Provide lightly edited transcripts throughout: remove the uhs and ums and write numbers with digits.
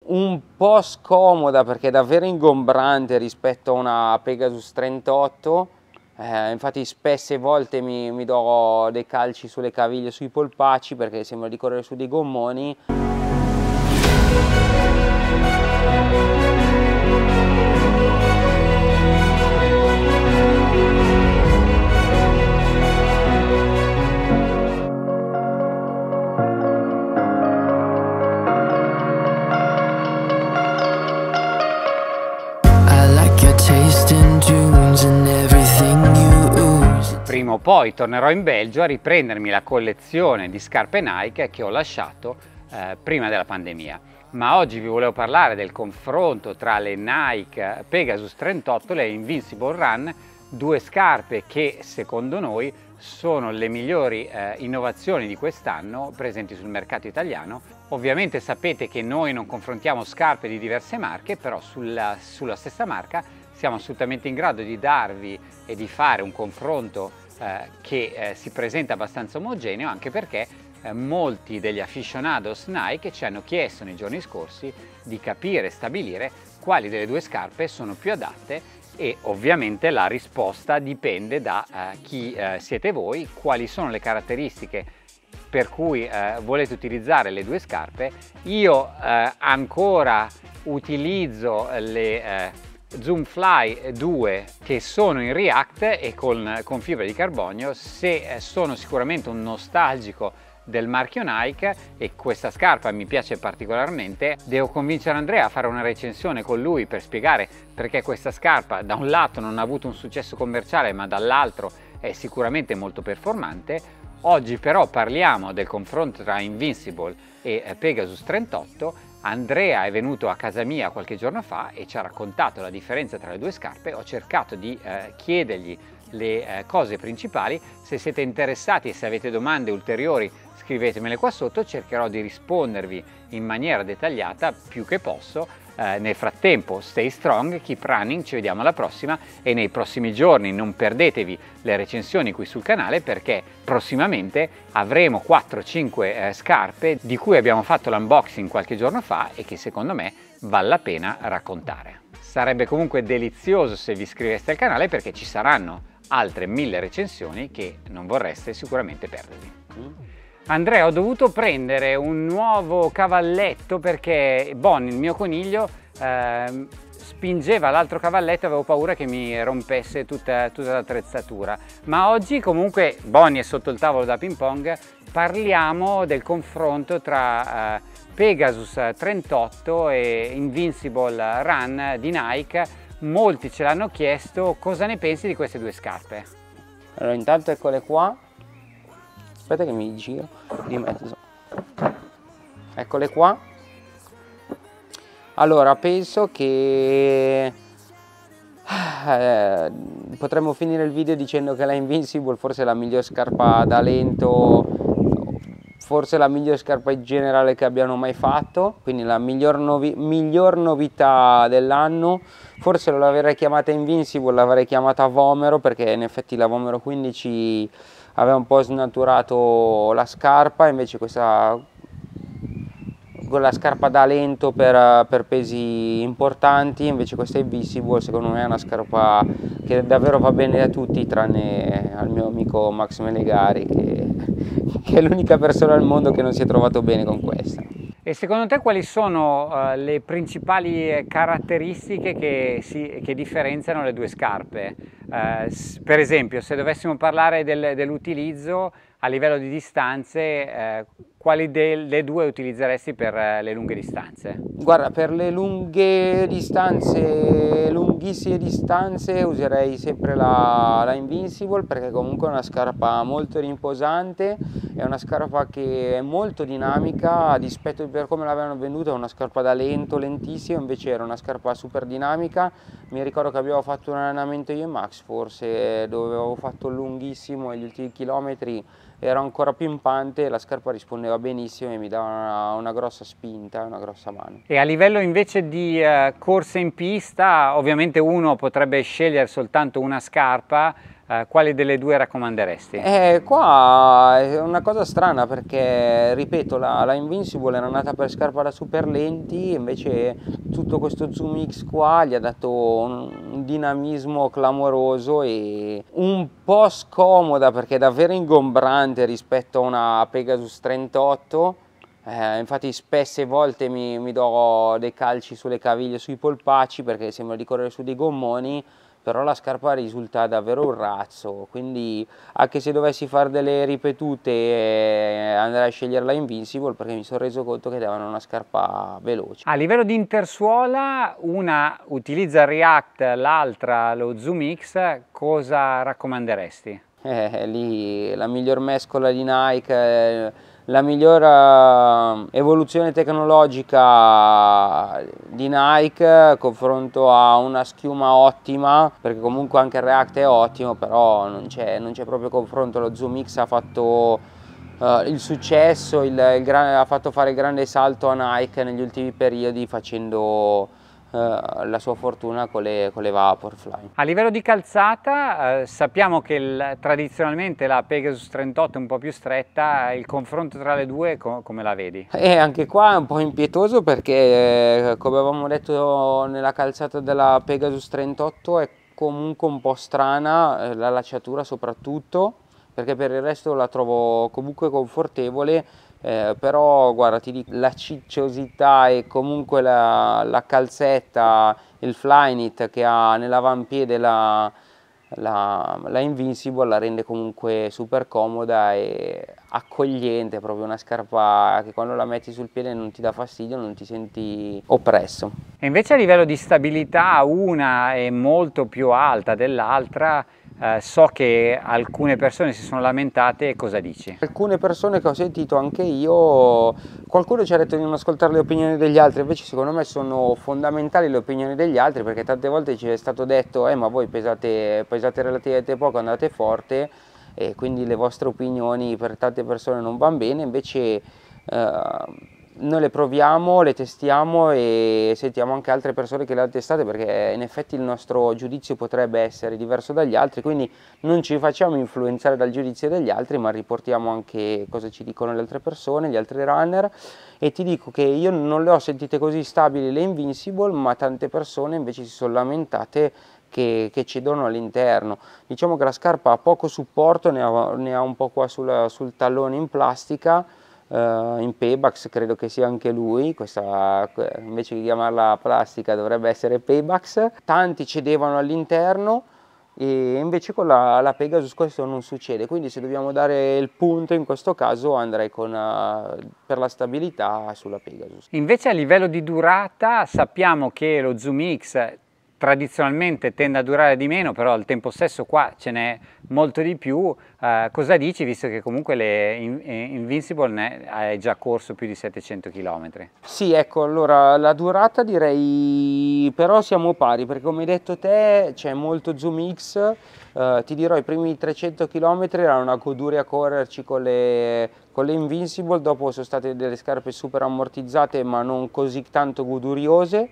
un po' scomoda perché è davvero ingombrante rispetto a una Pegasus 38. Infatti spesse volte mi do dei calci sulle caviglie, sui polpacci, perché sembra di correre su dei gommoni. Prima o poi tornerò in Belgio a riprendermi la collezione di scarpe Nike che ho lasciato prima della pandemia. Ma oggi vi volevo parlare del confronto tra le Nike Pegasus 38 e le Invincible Run, due scarpe che secondo noi sono le migliori innovazioni di quest'anno presenti sul mercato italiano. Ovviamente sapete che noi non confrontiamo scarpe di diverse marche, però sulla stessa marca siamo assolutamente in grado di darvi e di fare un confronto che si presenta abbastanza omogeneo, anche perché molti degli aficionados Nike ci hanno chiesto nei giorni scorsi di capire e stabilire quali delle due scarpe sono più adatte, e ovviamente la risposta dipende da chi siete voi, quali sono le caratteristiche per cui volete utilizzare le due scarpe. Io ancora utilizzo le Zoom Fly 2 che sono in React e con fibra di carbonio. Sono sicuramente un nostalgico del marchio Nike e questa scarpa mi piace particolarmente. Devo convincere Andrea a fare una recensione con lui per spiegare perché questa scarpa da un lato non ha avuto un successo commerciale, ma dall'altro è sicuramente molto performante. Oggi però parliamo del confronto tra Invincible e Pegasus 38. Andrea è venuto a casa mia qualche giorno fa e ci ha raccontato la differenza tra le due scarpe. Ho cercato di chiedergli le cose principali. Se siete interessati e se avete domande ulteriori scrivetemele qua sotto, cercherò di rispondervi in maniera dettagliata più che posso. Nel frattempo stay strong, keep running, ci vediamo alla prossima, e nei prossimi giorni non perdetevi le recensioni qui sul canale, perché prossimamente avremo 4-5 scarpe di cui abbiamo fatto l'unboxing qualche giorno fa e che secondo me vale la pena raccontare. Sarebbe comunque delizioso se vi iscriveste al canale, perché ci saranno altre 1000 recensioni che non vorreste sicuramente perdervi. Andrea, ho dovuto prendere un nuovo cavalletto perché Bonnie, il mio coniglio, spingeva l'altro cavalletto e avevo paura che mi rompesse tutta l'attrezzatura. Ma oggi comunque Bonnie è sotto il tavolo da ping pong, parliamo del confronto tra Pegasus 38 e Invincible Run di Nike. Molti ce l'hanno chiesto, cosa ne pensi di queste due scarpe? Allora, intanto eccole qua. Aspetta che mi giro di mezzo. Eccole qua. Allora, penso che potremmo finire il video dicendo che la Invincible forse è la miglior scarpa da lento, forse la miglior scarpa in generale che abbiano mai fatto, quindi la miglior novità dell'anno. Forse non l'avrei chiamata Invincible, l'avrei chiamata Vomero, perché in effetti la Vomero 15 aveva un po' snaturato la scarpa, invece questa, con la scarpa da lento per pesi importanti, invece questa Invincible secondo me è una scarpa che davvero va bene a tutti, tranne al mio amico Max Melegari, che è l'unica persona al mondo che non si è trovato bene con questa. E secondo te quali sono le principali caratteristiche che differenziano le due scarpe? Per esempio, se dovessimo parlare dell'utilizzo a livello di distanze, quali delle due utilizzeresti per le lunghe distanze? Guarda, per le lunghe distanze, lunghissime distanze, userei sempre la Invincible, perché comunque è una scarpa molto rimposante, è una scarpa che è molto dinamica, a dispetto di per come l'avevano venduta, è una scarpa da lento, lentissima, invece era una scarpa super dinamica. Mi ricordo che abbiamo fatto un allenamento io e Max, forse, dove avevo fatto lunghissimo e gli ultimi chilometri era ancora pimpante, la scarpa rispondeva benissimo e mi dava una grossa spinta, una grossa mano. E a livello invece di corsa in pista, ovviamente uno potrebbe scegliere soltanto una scarpa, quali delle due raccomanderesti? Qua è una cosa strana perché, ripeto, la Invincible era nata per scarpa da super lenti, invece tutto questo Zoom X qua gli ha dato un dinamismo clamoroso e un po' scomoda perché è davvero ingombrante rispetto a una Pegasus 38. Infatti spesse volte mi do dei calci sulle caviglie, sui polpacci perché sembra di correre su dei gommoni, però la scarpa risulta davvero un razzo, quindi anche se dovessi fare delle ripetute andrei a scegliere la Invincible perché mi sono reso conto che davano una scarpa veloce. A livello di intersuola, una utilizza il React, l'altra lo Zoom X, cosa raccomanderesti? Lì la miglior mescola di Nike, la miglior evoluzione tecnologica di Nike, confronto a una schiuma ottima, perché comunque anche il React è ottimo, però non c'è proprio confronto. Lo Zoom X ha fatto il successo, ha fatto fare il grande salto a Nike negli ultimi periodi facendo la sua fortuna con le Vaporfly. A livello di calzata, sappiamo che tradizionalmente la Pegasus 38 è un po' più stretta, il confronto tra le due come la vedi? E anche qua è un po' impietoso perché, come avevamo detto nella calzata della Pegasus 38, è comunque un po' strana, la lacciatura soprattutto, perché per il resto la trovo comunque confortevole. Però guarda, ti dico, la cicciosità e comunque la calzetta, il Flyknit che ha nell'avampiede la Invincible la rende comunque super comoda e accogliente, proprio una scarpa che quando la metti sul piede non ti dà fastidio, non ti senti oppresso. E invece a livello di stabilità una è molto più alta dell'altra. So che alcune persone si sono lamentate, cosa dici? Alcune persone che ho sentito anche io, qualcuno ci ha detto di non ascoltare le opinioni degli altri, invece secondo me sono fondamentali le opinioni degli altri, perché tante volte ci è stato detto ma voi pesate relativamente poco, andate forte e quindi le vostre opinioni per tante persone non vanno bene, invece noi le proviamo, le testiamo e sentiamo anche altre persone che le hanno testate, perché in effetti il nostro giudizio potrebbe essere diverso dagli altri, quindi non ci facciamo influenzare dal giudizio degli altri, ma riportiamo anche cosa ci dicono le altre persone, gli altri runner. E ti dico che io non le ho sentite così stabili le Invincible, ma tante persone invece si sono lamentate che cedono all'interno. Diciamo che la scarpa ha poco supporto, ne ha un po' qua sul tallone in plastica, in Pebax credo che sia anche lui, questa invece di chiamarla plastica dovrebbe essere Pebax. Tanti cedevano all'interno e invece con la Pegasus questo non succede, quindi se dobbiamo dare il punto in questo caso andrei per la stabilità sulla Pegasus. Invece a livello di durata sappiamo che lo Zoom X tradizionalmente tende a durare di meno, però al tempo stesso qua ce n'è molto di più. Cosa dici, visto che comunque Invincible hai già corso più di 700 km? Sì, ecco, allora la durata direi però siamo pari, perché come hai detto te c'è molto Zoom X, ti dirò i primi 300 km era una goduria correrci con le Invincible, dopo sono state delle scarpe super ammortizzate ma non così tanto goduriose.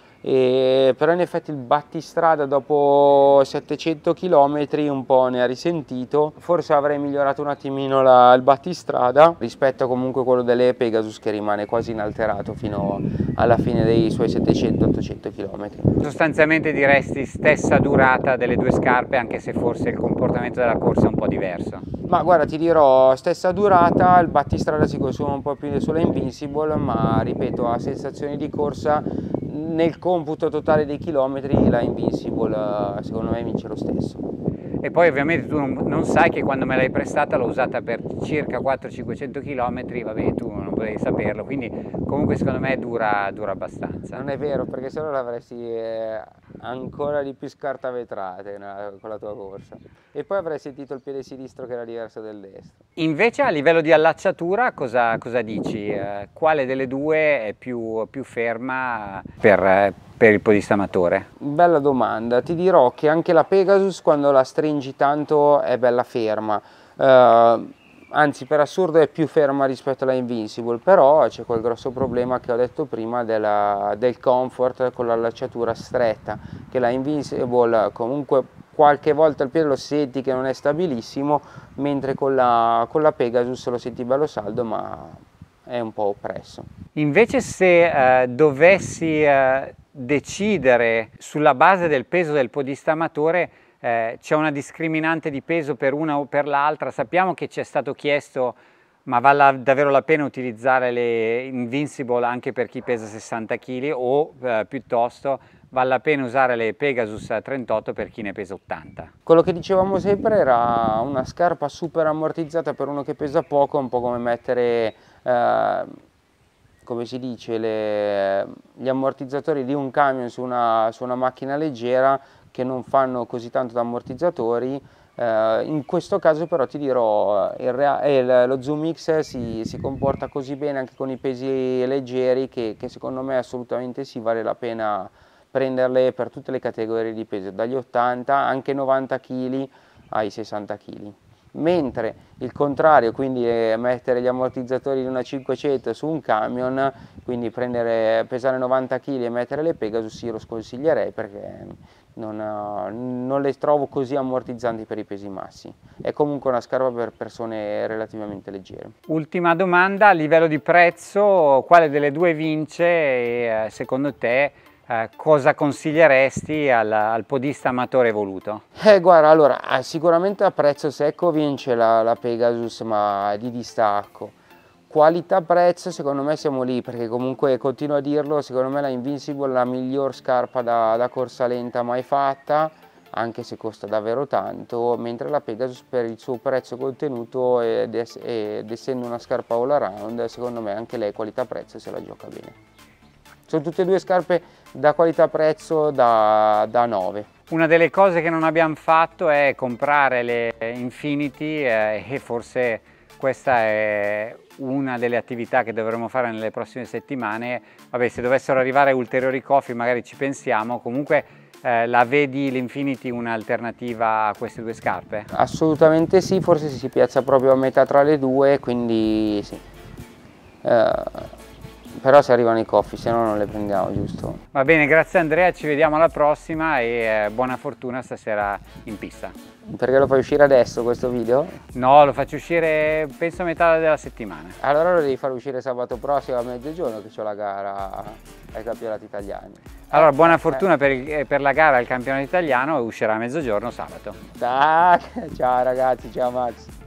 Però in effetti il battistrada dopo 700 km un po' ne ha risentito, forse avrei migliorato un attimino il battistrada rispetto comunque a quello delle Pegasus, che rimane quasi inalterato fino alla fine dei suoi 700-800 km. Sostanzialmente diresti stessa durata delle due scarpe, anche se forse il comportamento della corsa è un po' diverso. Ma guarda, ti dirò, stessa durata, il battistrada si consuma un po' più sulla Invincible, ma ripeto, a sensazioni di corsa nel computo totale dei chilometri la Invincible secondo me vince lo stesso. E poi ovviamente tu non sai che quando me l'hai prestata l'ho usata per circa 400-500 km, vabbè, tu non potevi saperlo, quindi comunque secondo me dura abbastanza. Non è vero, perché se no l'avresti ancora di più scartavetrate con la tua corsa, e poi avrei sentito il piede sinistro che era diverso del destro. Invece a livello di allacciatura cosa dici? Quale delle due è più ferma per il podista amatore? Bella domanda, ti dirò che anche la Pegasus quando la stringi tanto è bella ferma, anzi per assurdo è più ferma rispetto alla Invincible, però c'è quel grosso problema che ho detto prima del comfort con l'allacciatura stretta, che la Invincible comunque qualche volta il piede lo senti che non è stabilissimo, mentre con la Pegasus lo senti bello saldo, ma è un po' oppresso. Invece se dovessi decidere sulla base del peso del podista amatore, c'è una discriminante di peso per una o per l'altra? Sappiamo che ci è stato chiesto, ma vale davvero la pena utilizzare le Invincible anche per chi pesa 60 kg o piuttosto vale la pena usare le Pegasus 38 per chi ne pesa 80? Quello che dicevamo sempre era una scarpa super ammortizzata per uno che pesa poco, un po' come mettere, come si dice, gli ammortizzatori di un camion su una macchina leggera, che non fanno così tanto da ammortizzatori. In questo caso però ti dirò, lo Zoom X si comporta così bene anche con i pesi leggeri che secondo me assolutamente sì, vale la pena prenderle per tutte le categorie di peso, dagli 80 anche 90 kg ai 60 kg. Mentre il contrario, quindi mettere gli ammortizzatori di una 500 su un camion, quindi pesare 90 kg e mettere le Pegasus, io lo sconsiglierei perché non le trovo così ammortizzanti per i pesi massi. È comunque una scarpa per persone relativamente leggere. Ultima domanda, a livello di prezzo, quale delle due vince e secondo te cosa consiglieresti al podista amatore evoluto? Guarda, allora, sicuramente a prezzo secco vince la Pegasus, ma di distacco. Qualità-prezzo secondo me siamo lì, perché comunque continuo a dirlo, secondo me la Invincible è la miglior scarpa da corsa lenta mai fatta, anche se costa davvero tanto, mentre la Pegasus per il suo prezzo contenuto ed essendo una scarpa all around, secondo me anche lei qualità-prezzo se la gioca bene. Sono tutte e due scarpe da qualità-prezzo da 9. Una delle cose che non abbiamo fatto è comprare le Infinity e forse questa è una delle attività che dovremo fare nelle prossime settimane. Vabbè, se dovessero arrivare ulteriori coffee magari ci pensiamo, comunque la vedi l'Infinity un'alternativa a queste due scarpe? Assolutamente sì, forse si piazza proprio a metà tra le due, quindi sì. Però se arrivano i coffee, se no non le prendiamo, giusto? Va bene, grazie Andrea, ci vediamo alla prossima e buona fortuna stasera in pista. Perché lo fai uscire adesso questo video? No, lo faccio uscire penso a metà della settimana. Allora lo devi far uscire sabato prossimo a mezzogiorno, che c'ho la gara ai campionati italiani. Allora, buona fortuna per la gara al campionato italiano e uscirà a mezzogiorno sabato. Ciao ragazzi, ciao Max.